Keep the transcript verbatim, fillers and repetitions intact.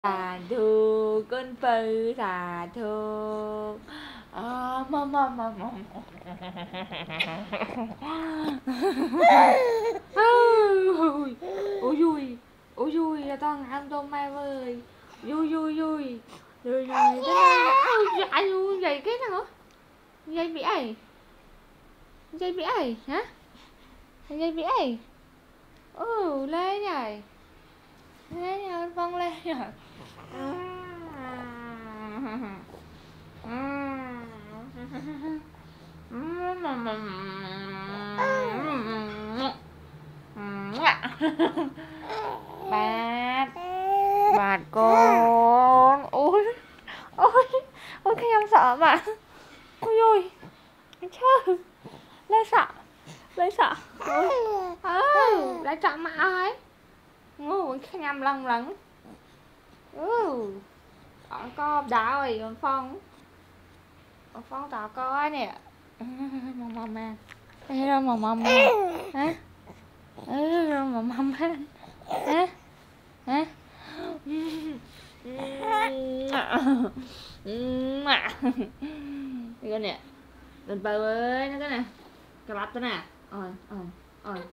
Sà thu con phư sà thu à, mơ mơ mơ mơ ôi ôi vui ôi vui là con ăn tôm mai ơi vui vui vui vui vui cái này ai vui vậy cái nào dây bị ấy dây bị ấy hả dây bị ấy ừ lên rồi lên rồi con lên rồi bạt bạt con ôi ôi ôi cái em sợ mà ôi ôi chứ lấy sợ lấy sợ ừ lấy sợ mà ai ngu cái nhầm lần lần ừ con co đã rồi con phong con phong tỏ coi nè mầm mầm mà thấy đâu mầm mầm hả ừ mầm mầm hả hả hả cái nè lên bờ ơi nó cái nè cái bắp đó nè ôi ôi ôi